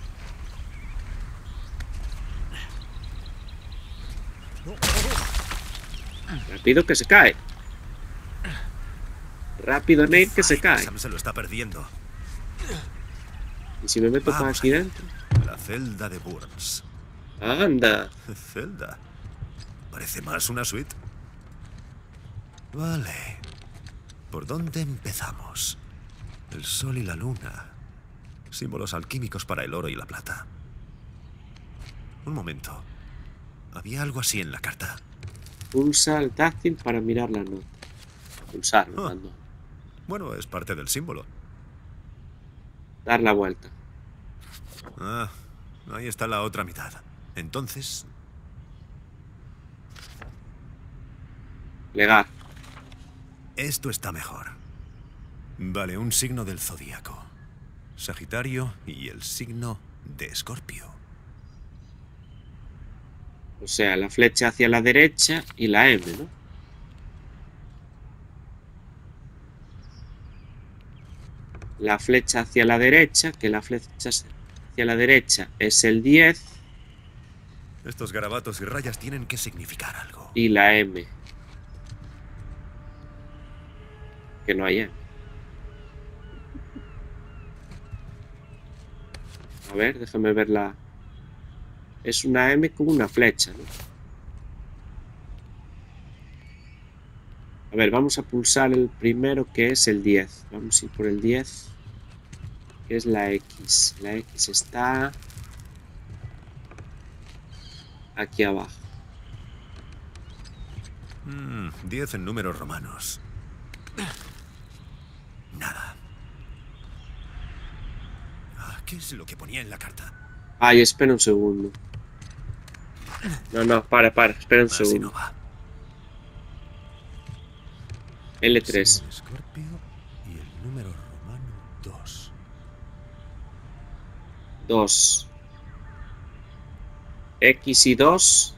Speaker 1: Rápido que se cae. Rápido, Nate, que se cae.
Speaker 7: Sam se lo está perdiendo.
Speaker 1: ¿Y si me meto para
Speaker 7: Vamos
Speaker 1: aquí
Speaker 7: allá.
Speaker 1: dentro?
Speaker 7: La celda de Burns.
Speaker 1: ¡Anda!
Speaker 7: Celda. Parece más una suite. Vale. ¿Por dónde empezamos? El sol y la luna. Símbolos alquímicos para el oro y la plata. Un momento. Había algo así en la carta.
Speaker 1: Pulsa el táctil para mirar la nota. Pulsar, no,
Speaker 7: Ah.
Speaker 1: no.
Speaker 7: Bueno, es parte del símbolo.
Speaker 1: Dar la vuelta.
Speaker 7: Ah, ahí está la otra mitad. Entonces,
Speaker 1: Legar.
Speaker 7: esto está mejor. Vale, un signo del zodíaco. Sagitario y el signo de Escorpio.
Speaker 1: O sea, la flecha hacia la derecha y la M, ¿no? La flecha hacia la derecha, que la flecha hacia la derecha es el diez.
Speaker 7: Estos garabatos y rayas tienen que significar algo.
Speaker 1: Y la M. Que no hay M. A ver, déjame ver la... Es una M con una flecha, ¿no? A ver, vamos a pulsar el primero, que es el diez. Vamos a ir por el diez, que es la X. La X está aquí abajo.
Speaker 7: Mm, diez en números romanos. Nada. Ah, ¿qué es lo que ponía en la carta?
Speaker 1: Ay, espera un segundo. No, no, para, para, espera un
Speaker 7: Así
Speaker 1: segundo.
Speaker 7: no va.
Speaker 1: L tres.
Speaker 7: Signo de Escorpio y el número romano dos.
Speaker 1: dos. X y dos.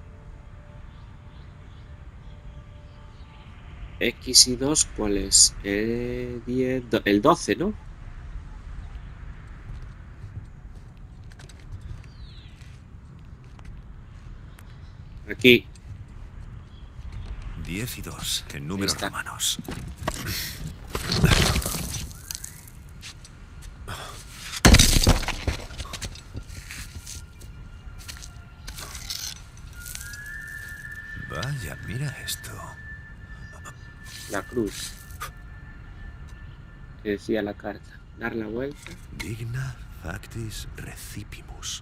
Speaker 1: X y dos, ¿cuál es? Eh, diez, do- el doce, ¿no? Aquí.
Speaker 7: diez y dos en números
Speaker 1: está.
Speaker 7: romanos. Vaya, mira esto.
Speaker 1: La cruz. Que decía la carta. Dar la vuelta.
Speaker 7: Digna factis recipimus.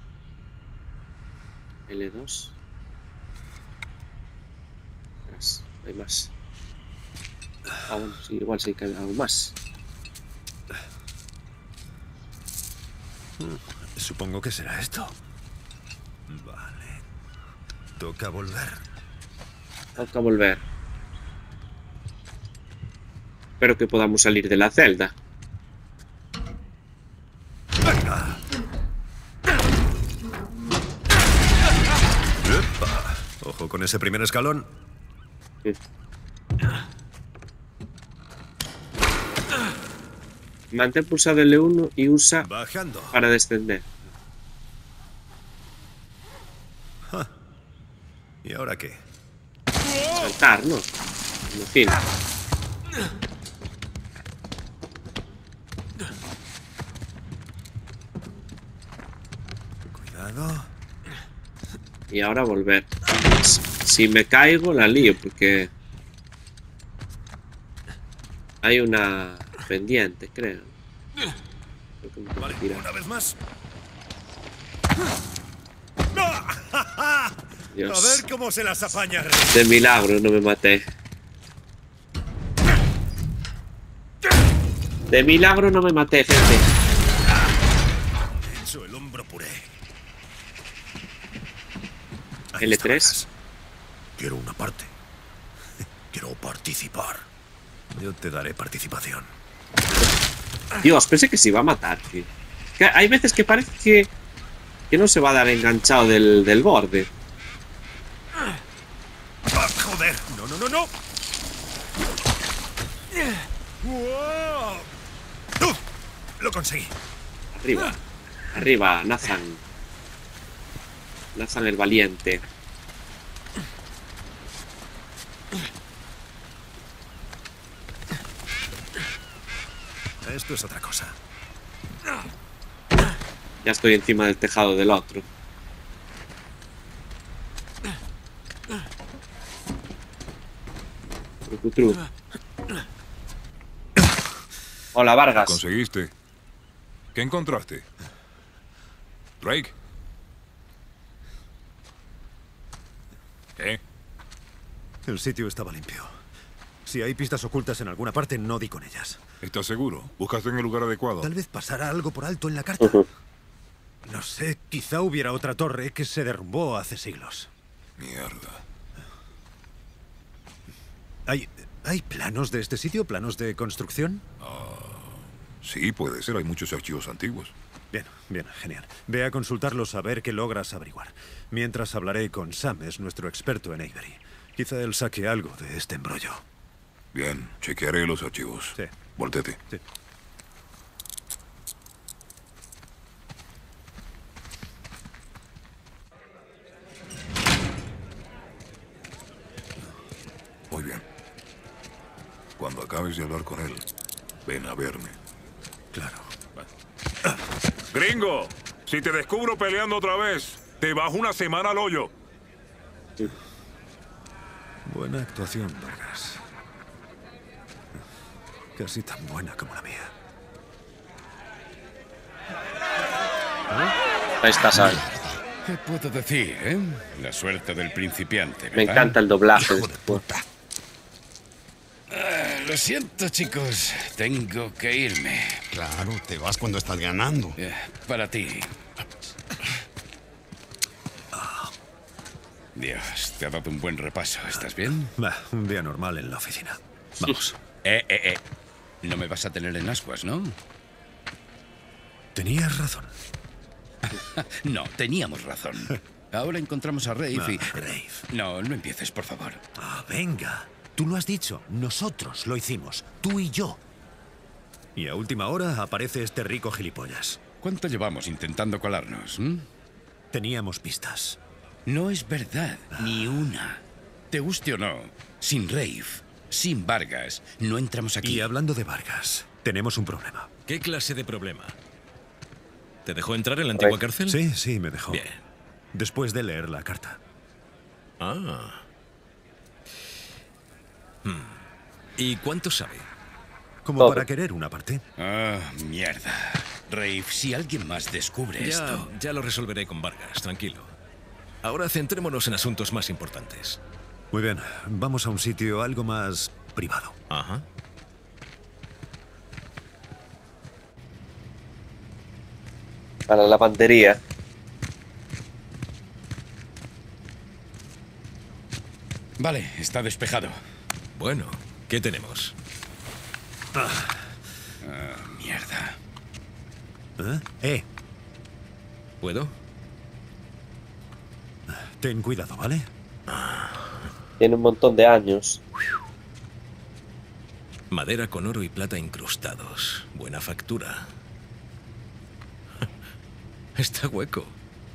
Speaker 1: L dos. Atrás. Hay más. Ah, bueno, sí, igual sí que hay algo más.
Speaker 7: Supongo que será esto. Vale. Toca volver.
Speaker 1: Toca volver. Espero que podamos salir de la celda.
Speaker 7: Venga. ¡Epa! Ojo con ese primer escalón.
Speaker 1: Sí. Mantén pulsado L uno y usa
Speaker 7: Bajando.
Speaker 1: para descender.
Speaker 7: Ja. ¿Y ahora qué?
Speaker 1: Saltar, ¿no? En fin.
Speaker 7: Cuidado.
Speaker 1: Y ahora volver. Si me caigo, la lío, porque hay una pendiente, creo. Creo que me tengo
Speaker 7: Vale,
Speaker 1: que tirar.
Speaker 7: una vez más.
Speaker 1: Dios.
Speaker 7: A ver cómo se las apaña.
Speaker 1: De milagro no me maté. De milagro no me maté, gente.
Speaker 7: He hecho el hombro puré. Ahí
Speaker 1: L
Speaker 7: está,
Speaker 1: tres.
Speaker 7: Vargas. Quiero una parte. Quiero participar. Yo te daré participación.
Speaker 1: Dios, pensé que se iba a matar, tío. Que hay veces que parece que, que no se va a dar enganchado del, del borde.
Speaker 7: Ah, joder. No, no, no, no. ¡Wow! ¡Uf! Lo conseguí.
Speaker 1: Arriba. Arriba, Nathan. Nathan el valiente.
Speaker 7: Esto es otra cosa.
Speaker 1: Ya estoy encima del tejado del otro. Trucutru. Hola, Vargas.
Speaker 8: ¿Conseguiste? ¿Qué encontraste? ¿Drake? ¿Qué?
Speaker 7: El sitio estaba limpio. Si hay pistas ocultas en alguna parte, no di con ellas.
Speaker 8: ¿Estás seguro? ¿Buscaste en el lugar adecuado?
Speaker 7: Tal vez pasara algo por alto en la carta.
Speaker 1: Uh-huh.
Speaker 7: No sé, quizá hubiera otra torre que se derrumbó hace siglos.
Speaker 8: Mierda.
Speaker 7: ¿Hay, ¿Hay planos de este sitio? ¿Planos de construcción?
Speaker 8: Uh, sí, puede ser. Hay muchos archivos antiguos.
Speaker 7: Bien, bien, genial. Ve a consultarlos a ver qué logras averiguar. Mientras hablaré con Sam, es nuestro experto en Avery. Quizá él saque algo de este embrollo.
Speaker 8: Bien, chequearé los archivos.
Speaker 7: Sí.
Speaker 8: Voltete.
Speaker 7: Sí.
Speaker 8: Muy bien. Cuando acabes de hablar con él, ven a verme.
Speaker 7: Claro.
Speaker 8: ¡Gringo! Si te descubro peleando otra vez, te bajo una semana al hoyo.
Speaker 7: Buena actuación, Vargas. Casi tan buena como la mía.
Speaker 1: Ahí está, Sam.
Speaker 12: ¿Qué puedo decir, eh? La suerte del principiante, ¿verdad?
Speaker 1: Me encanta el doblaje.
Speaker 11: Hijo de puta.
Speaker 12: Ah, lo siento, chicos. Tengo que irme.
Speaker 11: Claro, te vas cuando estás ganando.
Speaker 12: Eh, para ti. Dios, te ha dado un buen repaso. ¿Estás bien?
Speaker 7: Va, un día normal en la oficina. Vamos.
Speaker 12: Eh, eh, eh. No me vas a tener en ascuas, ¿no?
Speaker 7: Tenías razón.
Speaker 12: No, teníamos razón. Ahora encontramos a Rafe
Speaker 7: No,
Speaker 12: y...
Speaker 7: Rafe.
Speaker 12: No, no empieces, por favor.
Speaker 7: Ah, venga. Tú lo has dicho. Nosotros lo hicimos. Tú y yo. Y a última hora aparece este rico gilipollas.
Speaker 12: ¿Cuánto llevamos intentando colarnos? ¿Mm?
Speaker 7: Teníamos pistas.
Speaker 12: No es verdad, ni una. Te guste o no, sin Rafe, sin Vargas, no entramos aquí.
Speaker 7: Y hablando de Vargas, tenemos un problema.
Speaker 13: ¿Qué clase de problema? ¿Te dejó entrar en la antigua cárcel?
Speaker 7: Sí, sí, me dejó.
Speaker 13: Bien.
Speaker 7: Después de leer la carta.
Speaker 13: Ah. Hmm. ¿Y cuánto sabe?
Speaker 7: Como
Speaker 1: Todo.
Speaker 7: para querer una parte.
Speaker 12: Ah, mierda. Rafe, si alguien más descubre
Speaker 13: Ya,
Speaker 12: esto...
Speaker 13: ya lo resolveré con Vargas, tranquilo. Ahora centrémonos en asuntos más importantes.
Speaker 7: Muy bien, vamos a un sitio algo más privado.
Speaker 13: Ajá.
Speaker 1: A la lavandería.
Speaker 12: Vale, está despejado.
Speaker 13: Bueno, ¿qué tenemos?
Speaker 12: Ah, mierda.
Speaker 7: ¿Eh? ¿Eh?
Speaker 13: ¿Puedo?
Speaker 7: Ten cuidado, ¿vale?
Speaker 1: Tiene un montón de años.
Speaker 13: Madera con oro y plata incrustados. Buena factura. Está hueco.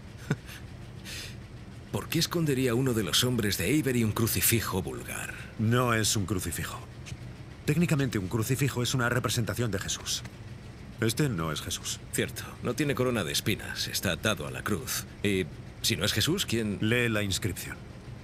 Speaker 13: ¿Por qué escondería uno de los hombres de Avery un crucifijo vulgar?
Speaker 7: No es un crucifijo. Técnicamente un crucifijo es una representación de Jesús. Este no es Jesús.
Speaker 13: Cierto, no tiene corona de espinas, está atado a la cruz. Y si no es Jesús, ¿quién...?
Speaker 7: Lee la inscripción.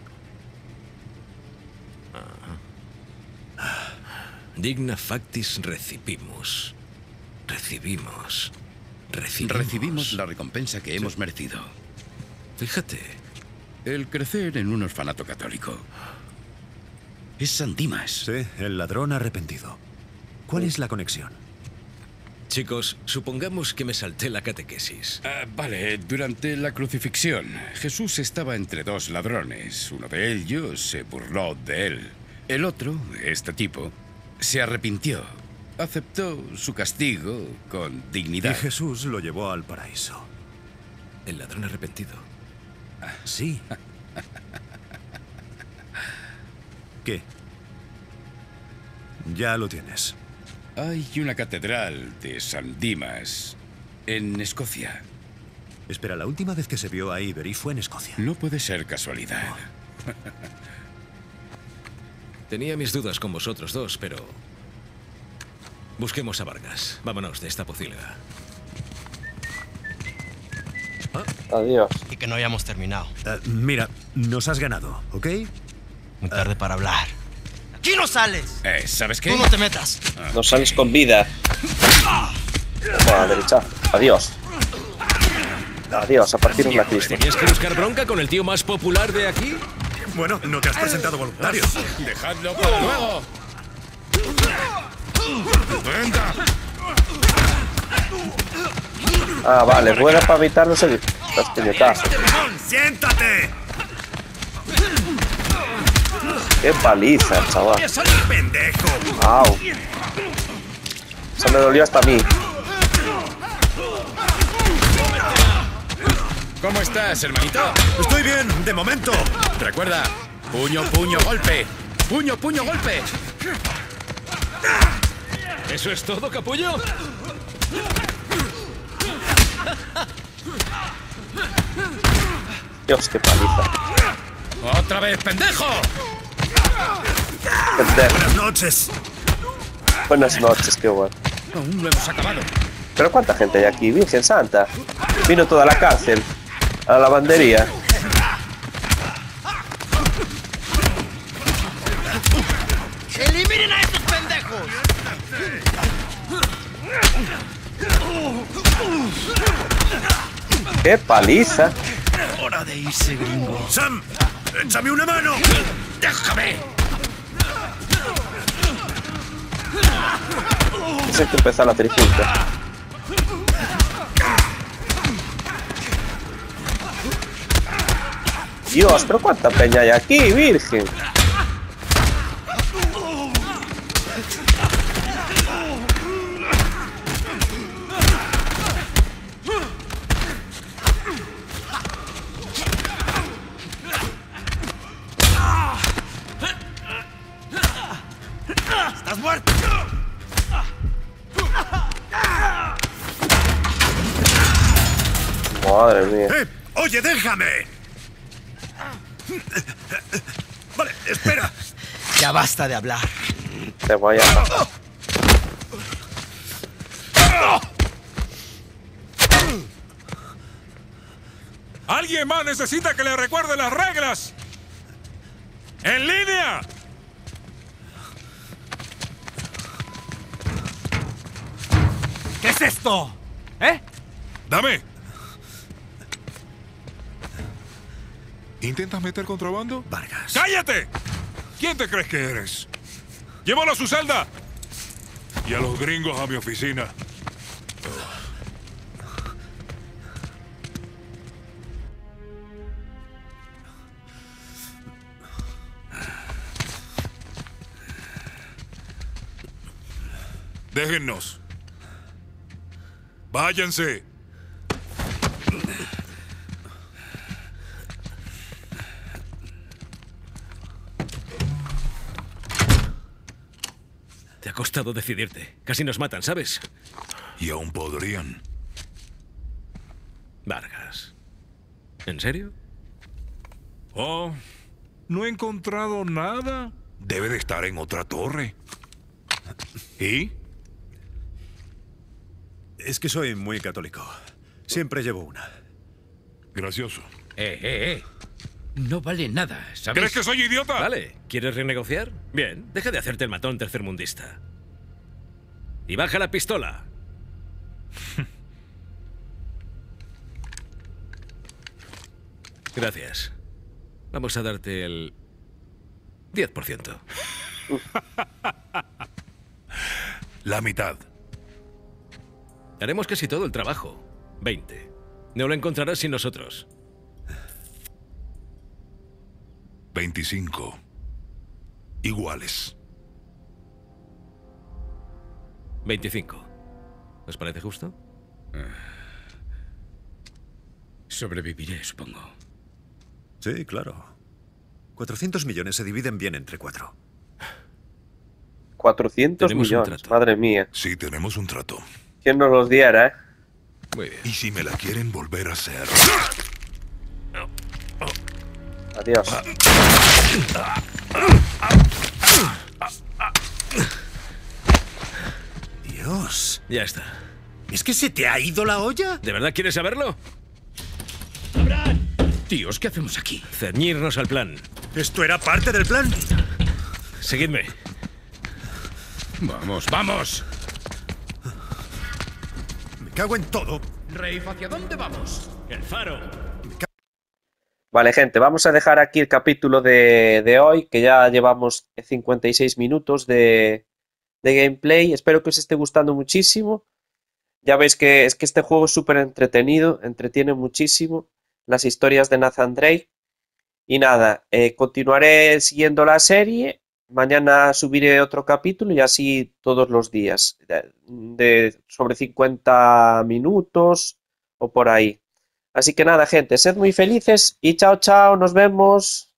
Speaker 13: Digna factis recipimus. Recibimos. Recibimos.
Speaker 12: Recibimos la recompensa que hemos merecido.
Speaker 13: Fíjate.
Speaker 12: El crecer en un orfanato católico. Es San Dimas.
Speaker 7: Sí, el ladrón arrepentido. ¿Cuál es la conexión?
Speaker 13: Chicos, supongamos que me salté la catequesis.
Speaker 12: Ah, vale, durante la crucifixión, Jesús estaba entre dos ladrones. Uno de ellos se burló de él. El otro, este tipo, se arrepintió. Aceptó su castigo con dignidad.
Speaker 7: Y Jesús lo llevó al paraíso.
Speaker 13: El ladrón arrepentido.
Speaker 7: Sí. ¿Qué? Ya lo tienes.
Speaker 12: Hay una catedral de San Dimas en Escocia.
Speaker 7: Espera, la última vez que se vio a Avery fue en Escocia.
Speaker 12: No puede ser casualidad.
Speaker 7: No.
Speaker 13: Tenía mis dudas con vosotros dos, pero... Busquemos a Vargas. Vámonos de esta pocilga.
Speaker 1: Adiós.
Speaker 10: Y que no hayamos terminado.
Speaker 7: Uh, mira, nos has ganado, ¿ok?
Speaker 10: Muy tarde uh. para hablar. ¡Aquí no sales!
Speaker 12: Eh, ¿sabes qué?
Speaker 10: Tú no te metas.
Speaker 1: No sales con vida. Bueno, derecha. Adiós. Adiós, a partir de una crisis.
Speaker 13: ¿Tienes que buscar bronca con el tío más popular de aquí?
Speaker 7: Bueno, no te has presentado voluntario.
Speaker 12: ¡Dejadlo para luego! ¡Venga!
Speaker 1: Ah, vale, buena para evitar no sé las puñetazos.
Speaker 7: ¡Siéntate!
Speaker 1: ¡Qué paliza, chaval!
Speaker 7: ¡Pendejo!
Speaker 1: ¡Au! Se me dolió hasta a mí.
Speaker 12: ¿Cómo estás, hermanito?
Speaker 7: Estoy bien, de momento.
Speaker 12: Recuerda, puño, puño, golpe. Puño, puño, golpe.
Speaker 13: ¿Eso es todo, capullo?
Speaker 1: Dios, qué paliza.
Speaker 12: ¡Otra vez, pendejo!
Speaker 1: Pendejo.
Speaker 7: Buenas noches.
Speaker 1: Buenas noches, qué bueno.
Speaker 12: Aún no hemos acabado.
Speaker 1: Pero ¿cuánta gente hay aquí? Virgen Santa. Vino toda la cárcel. A la lavandería.
Speaker 10: ¡Eliminen a estos pendejos!
Speaker 1: ¡Qué paliza!
Speaker 10: Hora de irse, gringo.
Speaker 7: ¡Sam! ¡Échame una mano!
Speaker 12: ¡Déjame!
Speaker 1: Hay que empezar la trifulca. Dios, pero cuánta peña hay aquí, virgen.
Speaker 10: ¡Estás muerto!
Speaker 1: Madre mía.
Speaker 7: ¡Eh! ¡Oye, déjame! Vale, espera.
Speaker 10: Ya basta de hablar.
Speaker 1: Te voy a matar.
Speaker 8: ¿Alguien más necesita que le recuerde las reglas? ¡En línea!
Speaker 10: ¿Qué es esto? ¿Eh?
Speaker 8: ¡Dame! ¿Intentas meter contrabando?
Speaker 7: Vargas.
Speaker 8: ¡Cállate! ¿Quién te crees que eres? ¡Llévalo a su celda! Y a los gringos a mi oficina. Déjennos. Váyanse.
Speaker 13: Te ha costado decidirte. Casi nos matan, ¿sabes?
Speaker 8: Y aún podrían.
Speaker 13: Vargas. ¿En serio?
Speaker 8: Oh, no he encontrado nada. Debe de estar en otra torre. ¿Y?
Speaker 7: Es que soy muy católico. Siempre llevo una.
Speaker 8: Gracioso.
Speaker 12: Eh, eh, eh. No vale nada, ¿sabes?
Speaker 8: ¿Crees que soy idiota?
Speaker 13: Vale, ¿quieres renegociar? Bien, deja de hacerte el matón tercermundista. Y baja la pistola. Gracias. Vamos a darte el diez por ciento.
Speaker 8: La mitad.
Speaker 13: Haremos casi todo el trabajo. veinte. No lo encontrarás sin nosotros.
Speaker 8: veinticinco. Iguales.
Speaker 13: veinticinco. ¿Os parece justo?
Speaker 12: Sobreviviré, supongo.
Speaker 7: Sí, claro. cuatrocientos millones se dividen bien entre cuatro.
Speaker 1: cuatrocientos
Speaker 13: Tenemos un
Speaker 1: millones,
Speaker 13: trato.
Speaker 1: madre mía.
Speaker 8: Sí, tenemos un trato.
Speaker 1: ¿Quién nos los diera, eh?
Speaker 13: Muy bien.
Speaker 8: Y si me la quieren volver a hacer...
Speaker 1: Adiós.
Speaker 7: Dios.
Speaker 13: Ya está.
Speaker 7: ¿Es que se te ha ido la olla?
Speaker 13: ¿De verdad quieres saberlo?
Speaker 12: Tíos, ¿qué hacemos aquí?
Speaker 13: Ceñirnos al plan.
Speaker 7: ¿Esto era parte del plan?
Speaker 13: Seguidme.
Speaker 12: Vamos, vamos.
Speaker 7: Me cago en todo.
Speaker 12: Rafe, ¿hacia dónde vamos?
Speaker 13: El faro.
Speaker 1: Vale, gente, vamos a dejar aquí el capítulo de, de hoy, que ya llevamos cincuenta y seis minutos de, de gameplay. Espero que os esté gustando muchísimo. Ya veis que es que este juego es súper entretenido, entretiene muchísimo las historias de Nathan Drake. Y nada, eh, continuaré siguiendo la serie. Mañana subiré otro capítulo y así todos los días, de, de sobre cincuenta minutos o por ahí. Así que nada, gente, sed muy felices y chao, chao, nos vemos.